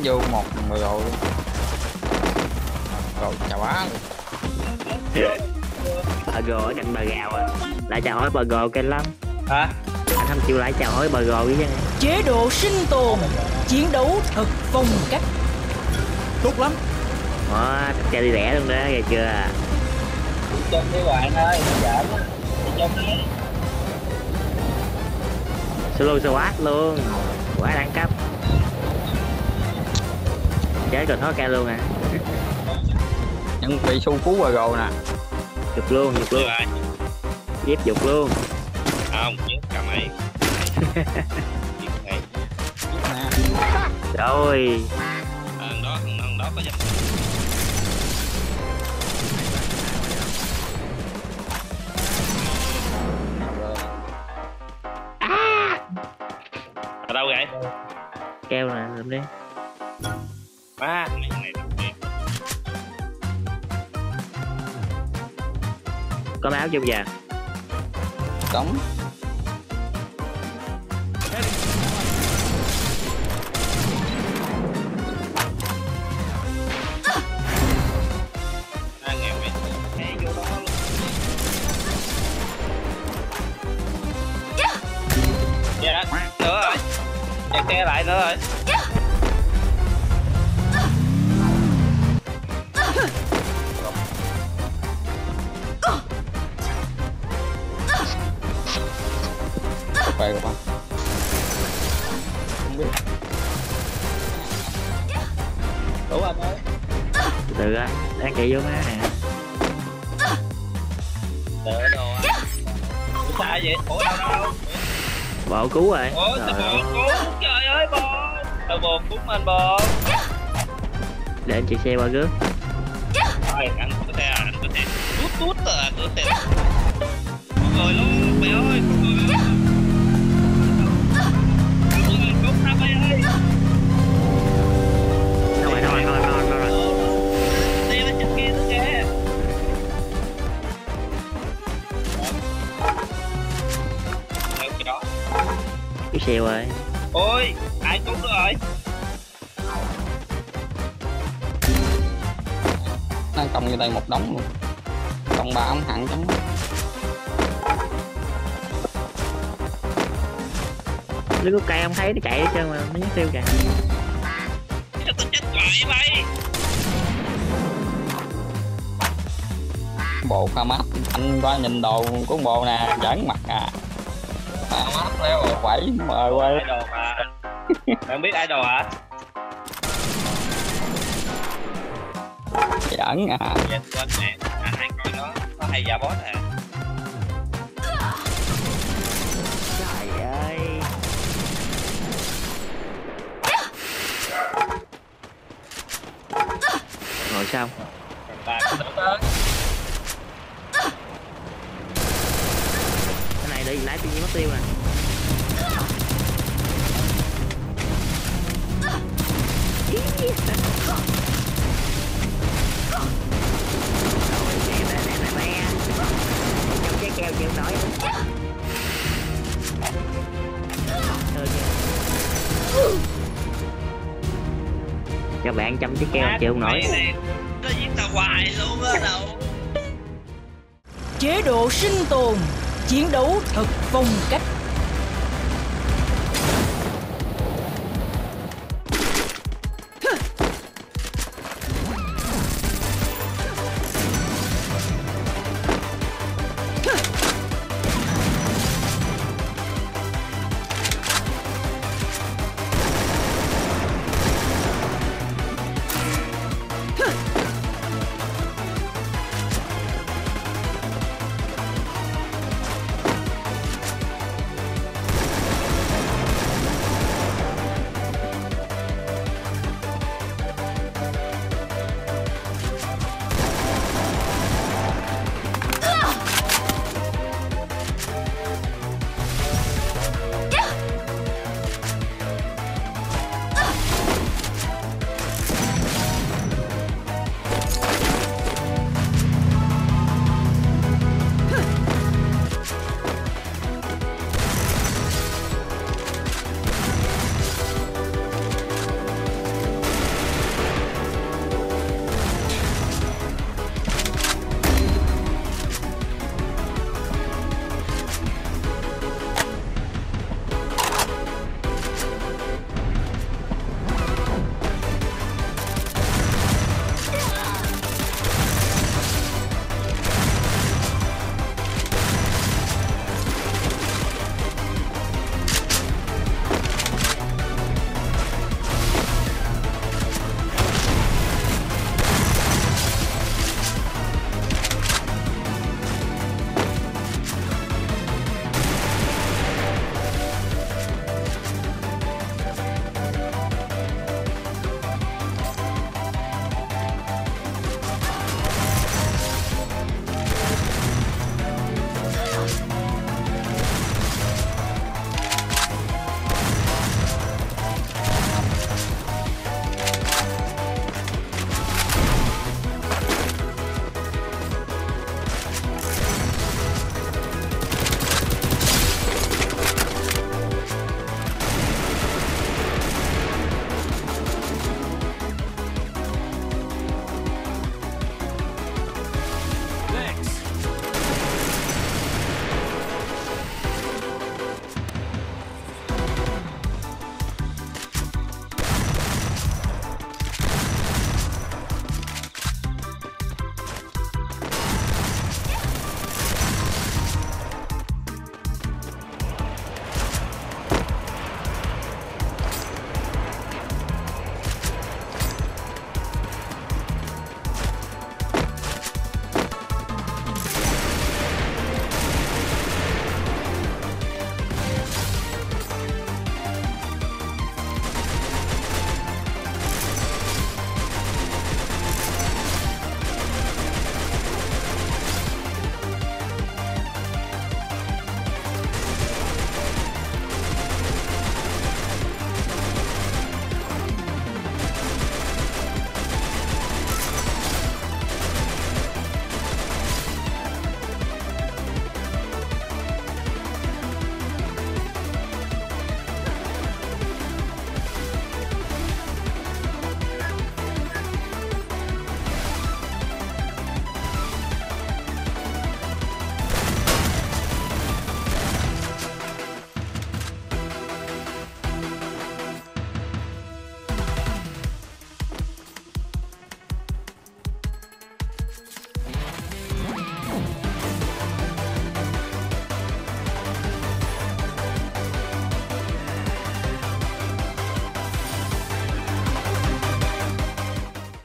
vô một người rồi. Rồi chào bá. Bà gồ ở cạnh bà gào à. Lại chào hỏi bà gồ kênh lắm. Hả? Anh không chịu lại chào hỏi bà gồ với chứ. Chế độ sinh tồn, chiến đấu thật phong cách. Tốt lắm. Tất cả đi rẻ luôn đó, nghe chưa? Trong cái bạn ơi, giỡn á. Trong đấy. Solo SWAT luôn. Quá đẳng cấp. Chế còn thoát ca luôn à. Những bị su cứu bà gồ nè. Dục luôn, dục luôn. Dép dục luôn. Không, chứ cầm ấy. Rồi. Thằng đó có dòng. Ở đâu vậy? Keo nè, làm đi. Này làm gì? Có máu chưa bây giờ? Cống. Dạ, nữa rồi. Chạy xe lại nữa rồi. Về không? Không biết. Đủ anh ơi. Từ từ á, đang chạy vô má nè. Đỡ đồ á. Sao vậy? Ủa đâu? Bộ cứu rồi. Ủa sao bộ cứu? Trời ơi bộ. Tao bồ cứu mình bồ. Để anh chạy xe qua rước. Rồi anh có thể tút à, cửa xe. Con người luôn, mẹ ơi, con người. Con người cứu tao mày ơi. Đâu rồi. Đi lên trên kia nữa kìa. Đâu cái đó. Cái xe rồi. Ôi, ai cứu nữa rồi? Đang cầm như đây một đống luôn. Cầm 3 ống thẳng chấm. Nếu có cây không thấy nó chạy hết trơn mà nó nhắc tiêu kìa. Sao tao chết quậy mày? Bộ pha mát anh qua nhìn đồ của bộ nè, giỡn mặt à. Pha mát leo quẩy mời qua. Idol mà. Bạn biết idol hả? Giỡn à. Dạ quên nè, hay coi nó hay giả boss à. Trời ơi. Rồi xong. Bà có đỡ tới. Cái này để lái tự nhiên mất tiêu nè. Trong trái keo chịu nổi. Cho bạn chăm trái keo chịu nổi. Nó giết tao hoài luôn á đâu. Chế độ sinh tồn, chiến đấu thật phong cách.